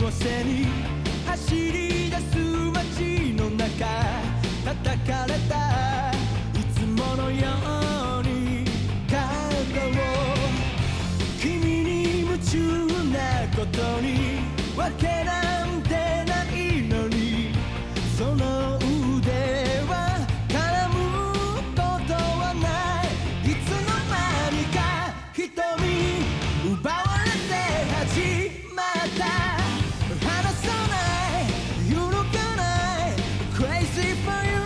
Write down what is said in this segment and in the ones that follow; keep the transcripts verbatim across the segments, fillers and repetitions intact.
の背に走り出す街の中叩かれたいつものように体を君に夢中なことにわけなんてないのにその腕は絡むことはないいつの間にか瞳奪われて始まった離さない揺るがない Crazy for you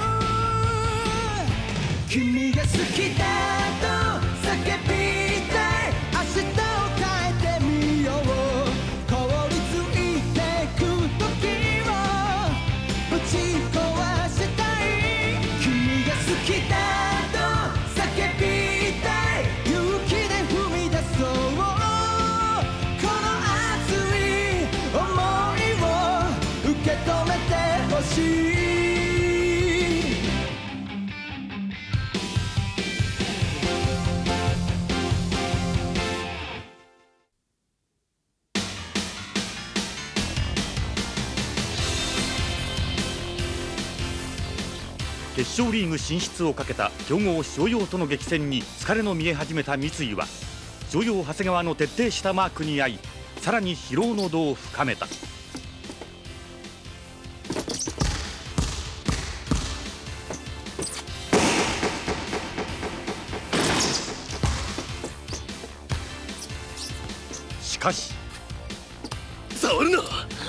君が好きだと叫びたい明日を変えてみよう凍りついてく時をぶち壊したい君が好きだと叫びたい勇気で踏み出そうこの熱い想いを受け止めてほしい決勝リーグ進出をかけた強豪商陽との激戦に疲れの見え始めた三井は商陽長谷川の徹底したマークに遭いさらに疲労の度を深めた。しかし触るな。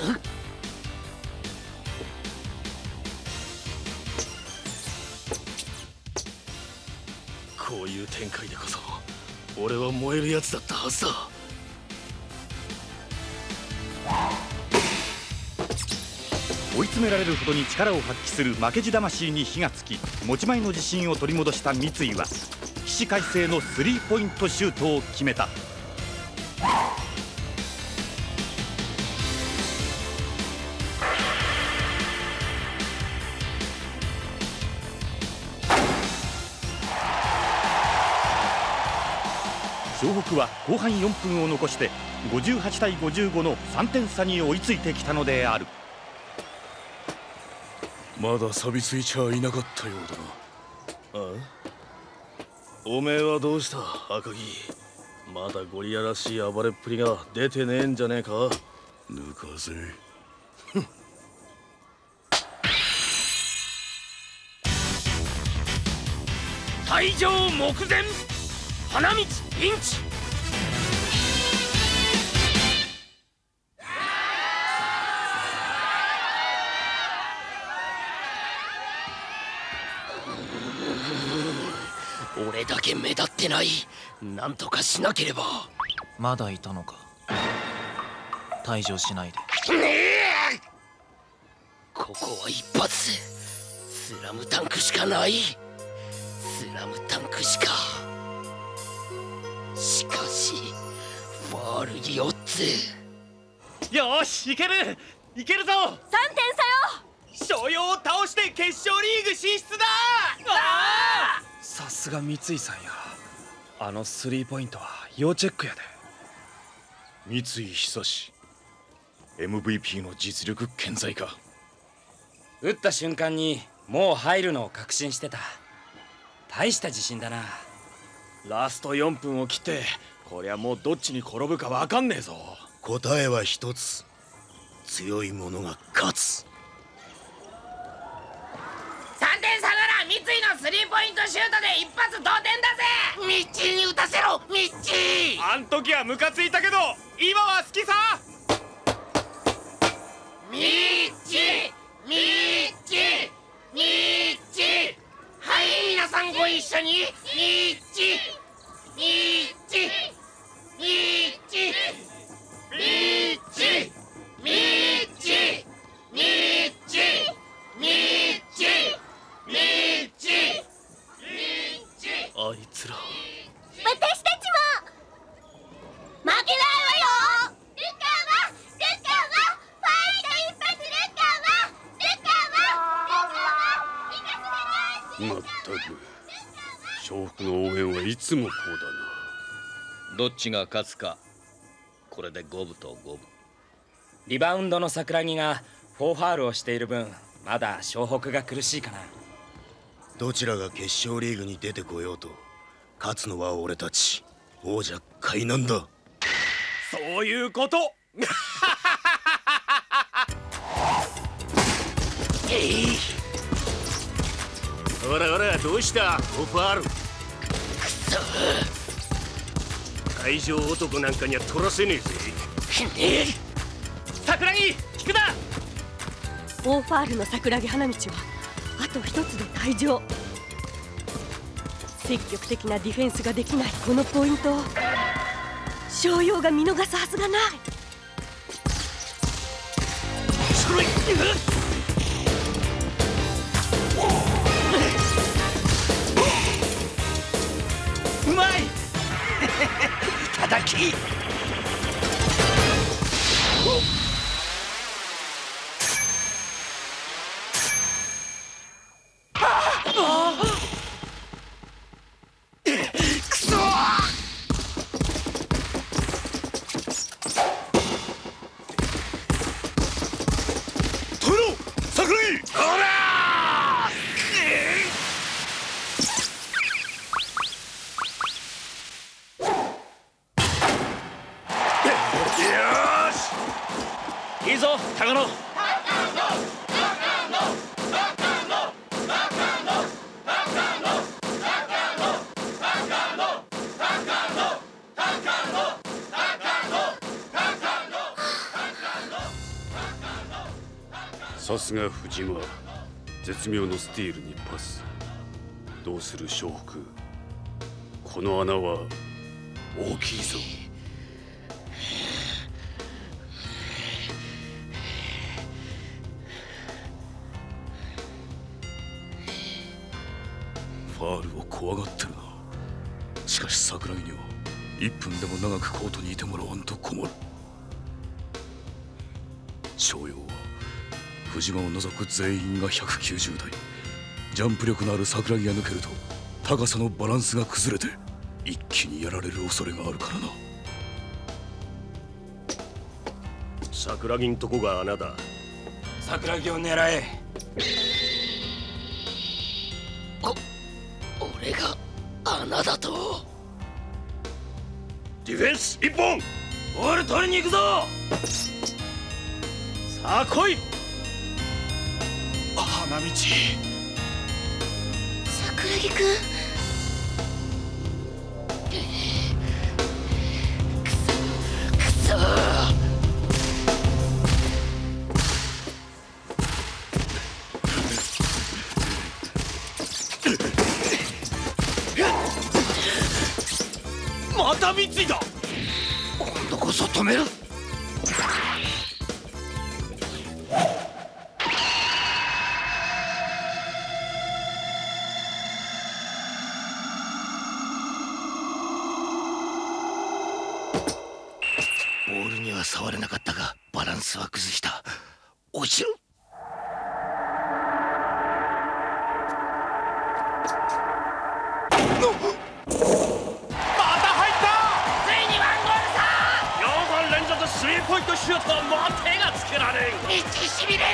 こういう展開でこそ俺は燃えるやつだったはずだ。 追い詰められるほどに力を発揮する負けじ魂に火がつき持ち前の自信を取り戻した三井は起死回生のスリーポイントシュートを決めた。湘北は後半よんぷんを残してごじゅうはちたいごじゅうごのさんてん差に追いついてきたのである。 まだ錆びついちゃいなかったようだな。ああ、おめえはどうした赤城。まだゴリラらしい暴れっぷりが出てねえんじゃねえか。抜かせ。 退場目前花道ピンチ。俺だけ目立ってない。なんとかしなければ。 まだいたのか。退場しないで。 ここは一発。スラムダンクしかない。スラムダンクしか。しかしファールよっつ。 よしいけるいけるぞ。 さんてん差よ。 商陽を倒して決勝リーグ進出だ。 ああ、さすが三井さんや。あのスリーポイントは要チェックやで。 三井久志 エムブイピー の実力健在か。 打った瞬間にもう入るのを確信してた。大した自信だな。 ラストよんぷんを切ってこりゃもうどっちに転ぶかわかんねえぞ。 答えは一つ。強い者が勝つ。 さんてん差なら三井のスリーポイントシュートで一発同点だぜ。ミッチーに打たせろミッチー。 あん時はムカついたけど今は好きさ。 ミッチーミッチーミッチー。はい皆さんご一緒に。ミッチーミッチーミッチーミッチーミッチーミッチーミッチーミッチー。 あいつら私たちも負けないわよ。ルカはルカはファイト一発。ルカはルカはルカは行かせてない。 まったく湘北の応援はいつもこうだな。 どっちが勝つかこれで五分と五分。 リバウンドの桜木がフォーファールをしている分、まだ湘北が苦しいかな。 どちらが決勝リーグに出てこようと勝つのは俺たち王者海南だ。 そういうこと。 ほらほら、どうしたオファール。くそ、会場男なんかには取らせねえぜ。 桜木菊田。 オーファールの桜木花道はあと一つで退場。積極的なディフェンスができないこのポイントを商用が見逃すはずがない。 うまい。いただき。いいぞ高野。 さすが藤間、絶妙のスティールにパス。どうする湘北、この穴は大きいぞ。 ファールを怖がってるな。しかし桜木にはいっぷんでも長くコートにいてもらわんと困る。徴用は藤間を除く全員がひゃくきゅうじゅうだい。ジャンプ力のある桜木が抜けると高さのバランスが崩れて一気にやられる恐れがあるからな。桜木んとこが穴だ。 桜木を狙え。 俺が穴だと。ディフェンス一本。 ボール取りに行くぞ。 さあ来い。花道。 桜木くん。くそくそ。 また三井だ。 今度こそ止める。ボールには触れなかったがバランスは崩した。落ちる。 スリーポイントシュートはもう手がつけられん。 一しびれる。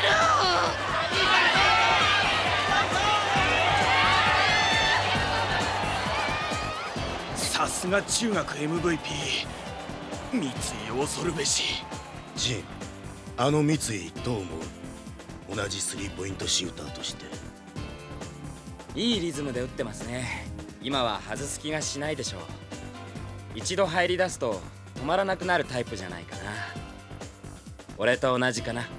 さすが中学 エムブイピー 三井恐るべし。 ジン、あの三井どう思う？同じスリーポイントシューターとして。 いいリズムで打ってますね。今は外す気がしないでしょう。一度入り出すと止まらなくなるタイプじゃないかな。俺と同じかな。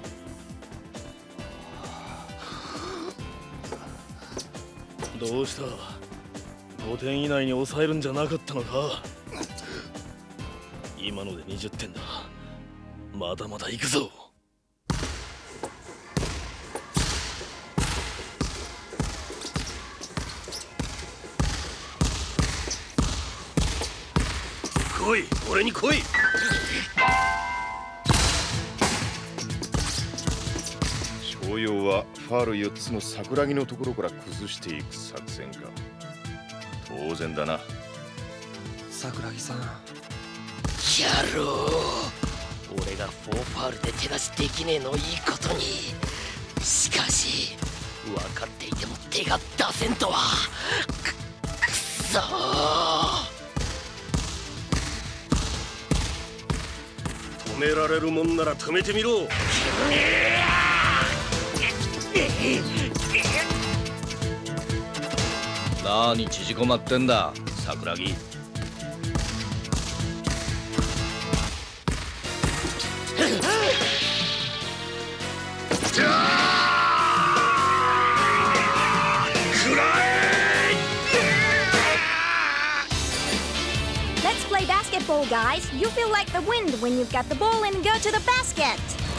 どうした？ごてん以内に抑えるんじゃなかったのか？今のでにじゅってんだ。まだまだ行くぞ。来い、俺に来い。 徴用はファールよっつの桜木のところから崩していく作戦か。当然だな。 桜木さん。 野郎、 俺がフォーファールで手出しできねえのいいことに。しかし分かっていても手が出せんとは。く、くそー。止められるもんなら止めてみろ。なに縮こまってんだ桜木。 Let's play basketball, guys. You feel like the wind when you've got the ball and go to the basket.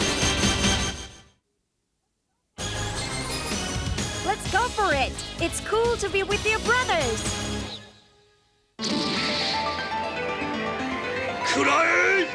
Let's go for it. It's cool to be with your brothers. くらえ！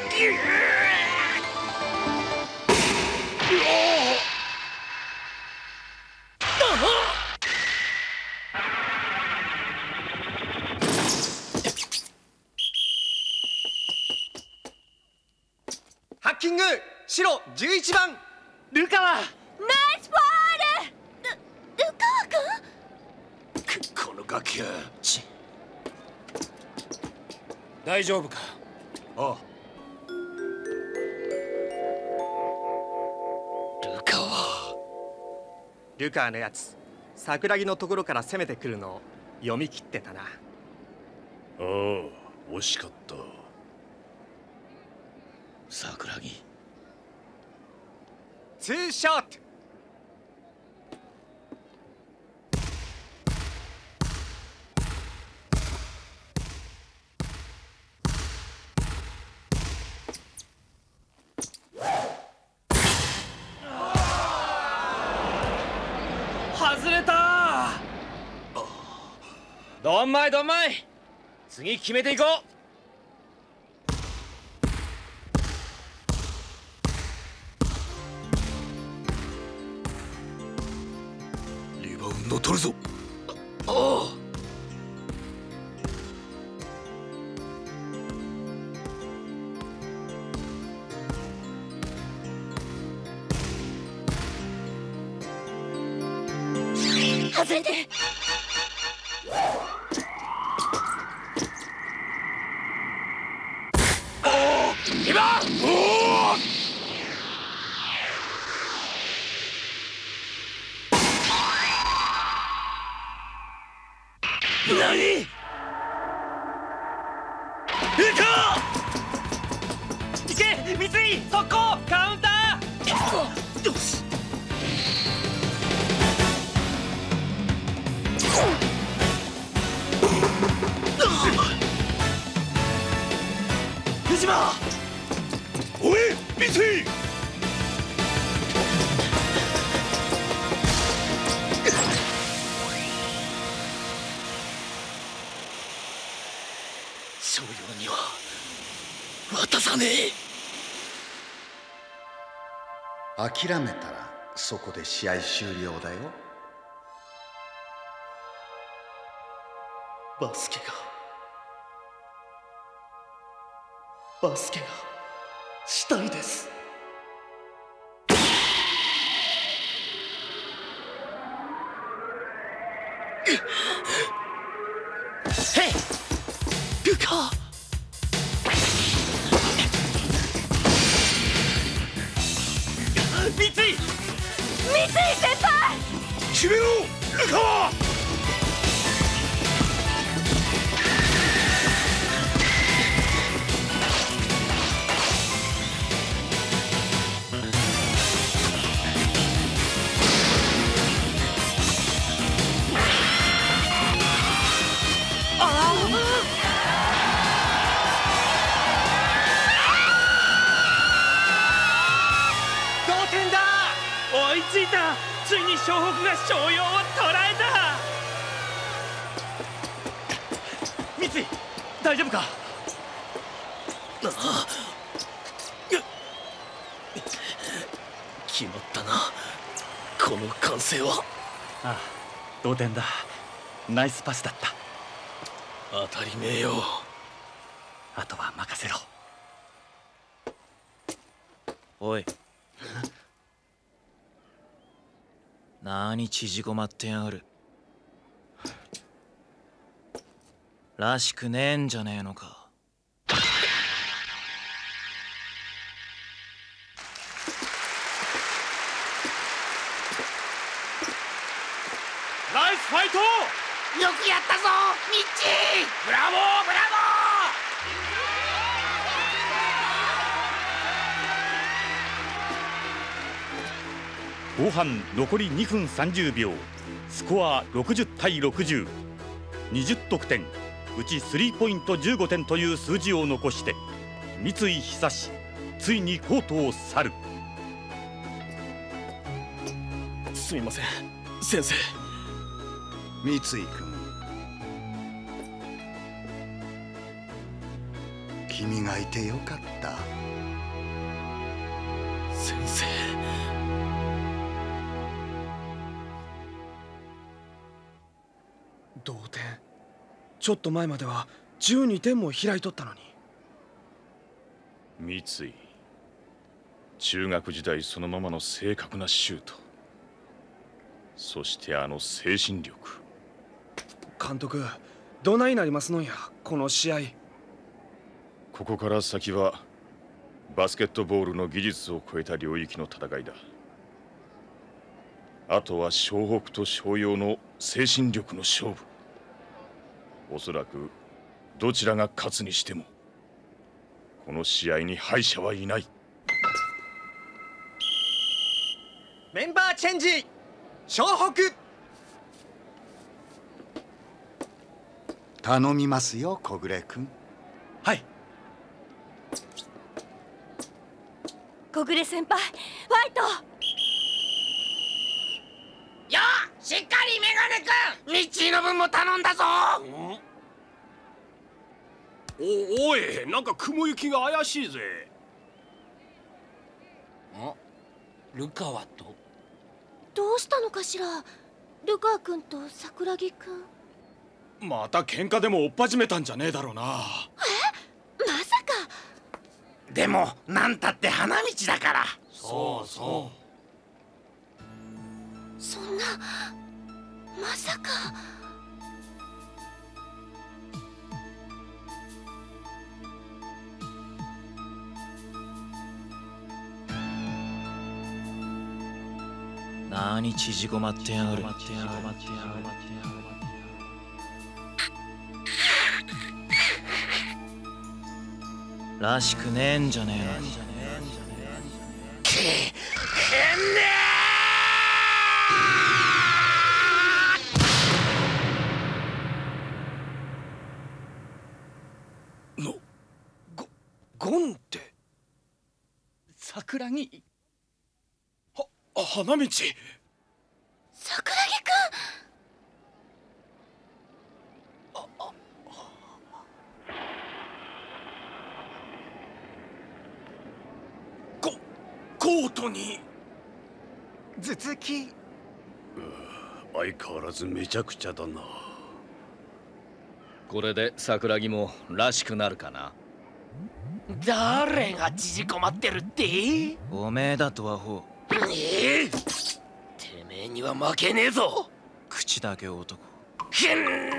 ハッキング白じゅういちばんルカワ。 ナイスボール！ル、ルカワ君？ くこのガキや。 ち大丈夫か？ ああ。 ルカワ。 ルカワのやつ桜木のところから攻めてくるのを読み切ってたな。 ああ、惜しかった。 桜木。 ツーショット。 外れた。どんまいどんまい。次決めていこう。 リバウンド取るぞ。 ああ。 外れて。 今！おお！何？ いけ三井速攻カウンター。 よし。 藤間。 おい三井。 翔陽には渡さねえ。 諦めたらそこで試合終了だよ。 バスケがバスケがしたいです。へいルカ。 三井三井先輩。 決めろルカワ。 追いついた。ついに湘北が翔陽を捉えた。三井大丈夫か？ ああ、決まったなこの歓声は。 ああ、同点だ。ナイスパスだった。 当たり前よ。 あとは任せろ。 おいなに縮こまってやがる。らしくねえんじゃねえのか。 ナイスファイト。 よくやったぞミッチー。ブラボーブラボー。後半残りにふんさんじゅうびょう、スコアろくじゅうたいろくじゅう、にじゅってんうちスリーポイントじゅうごてんという数字を残して三井久志ついにコートを去る。 すみません先生。 三井君、君がいてよかった。 先生。同点。ちょっと前まではじゅうにてんも開いとったのに。 三井、中学時代そのままの正確なシュート、そしてあの精神力。 監督、どないなりますのんやこの試合。 ここから先はバスケットボールの技術を超えた領域の戦いだ。あとは湘北と湘陽の精神力の勝負。おそらくどちらが勝つにしてもこの試合に敗者はいない。 メンバーチェンジ。湘北。 頼みますよ小暮君。 はい。 小暮先輩、ファイト。 よっしっかりメガネ君、ミッチーの分も頼んだぞ。 おおい、なんか雲行きが怪しいぜ。 んルカワとどうしたのかしら、ルカワ君と桜木君。 また喧嘩でも追っ始めたんじゃねえだろうな。 え、まさか。 でもなんたって花道だから。 そうそう。そんな、まさか。 なに縮こまってやがる。らしくねえんじゃねえの。 の、ゴ、ゴンって桜木。 は、花道。 桜木くん。あ、あ、 コ、コートに頭突き。 相変わらずめちゃくちゃだな。 これで桜木もらしくなるかな。 誰が縮こまってるって？ おめえだとはほう。 ええ、てめえには負けねえぞ。 口だけ男。 出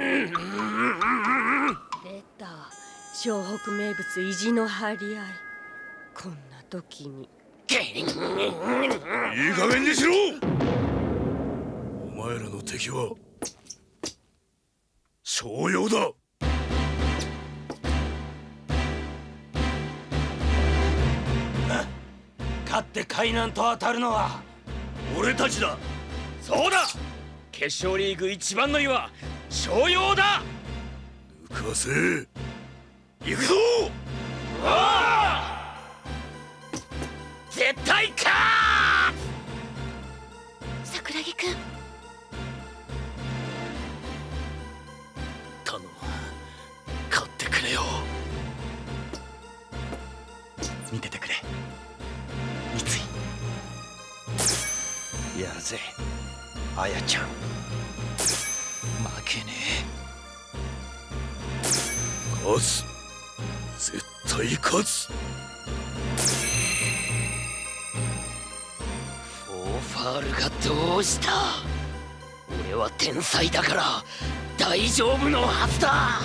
た、湘北名物意地の張り合い。こんな時に。 いい加減にしろ。お前らの敵は湘陽だ。 勝って海南と当たるのは俺たちだ。 そうだ、決勝リーグ一番乗りは湘陽だ。 抜かせ。行くぞ。 絶対か。 桜木くん、 頼む、勝ってくれよ。見ててくれ三井。やるぜあやちゃん。負けねえ。勝つ。絶対勝つ。 ァールがどうした？俺は天才だから大丈夫のはずだ。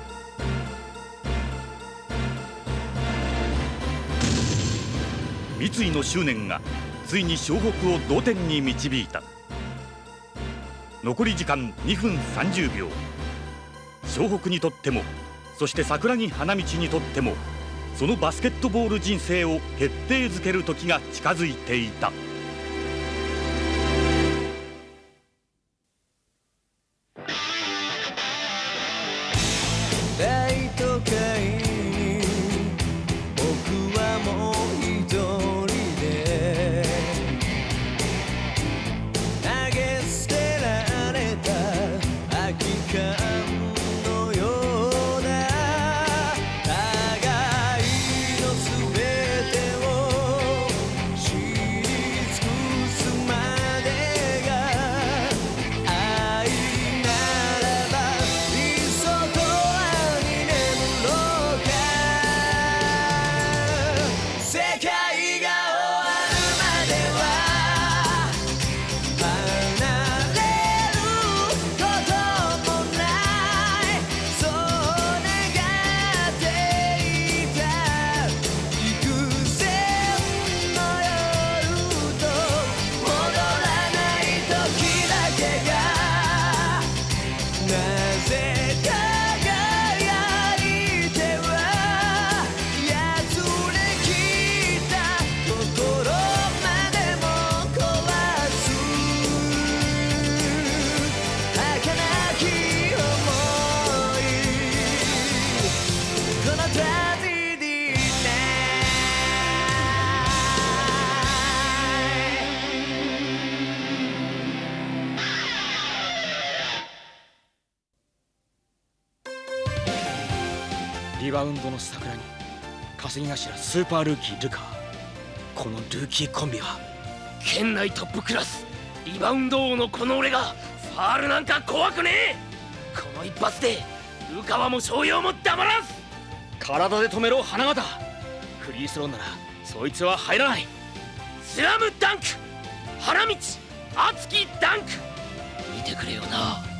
三井の執念がついに湘北を同点に導いた。残り時間にふんさんじゅうびょう。湘北にとっても、そして桜木花道にとっても、そのバスケットボール人生を決定づける時が近づいていた。 大都会に僕はもう一人で投げ捨てられた空き缶のような互いの全てを知り尽くすまでが愛ならばいっそ永遠に眠ろうか。世界が終わるまでは離れることもない、そう願っていた。幾千の夜と戻らない時だけがなぜ輝いてはやつれきった心までも壊す儚き想い、このトラジェディリバウンドの桜に稼ぎ頭スーパールーキールカ、このルーキーコンビは県内トップクラスリバウンド王のこの俺がファールなんか怖くねえ。この一発でルカワも商用も黙らず。 体で止めろ花形。フリースローならそいつは入らない。 スラムダンク花道熱きダンク見てくれよな。